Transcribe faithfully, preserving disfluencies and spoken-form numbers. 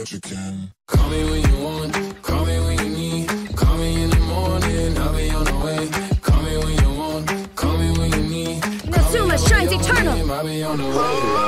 what you can. Call me when you want, call me when you need. Call me in the morning, I'll be on the way. Call me when you want, call me when you need. Nazuma shines eternal. I'll be on the way.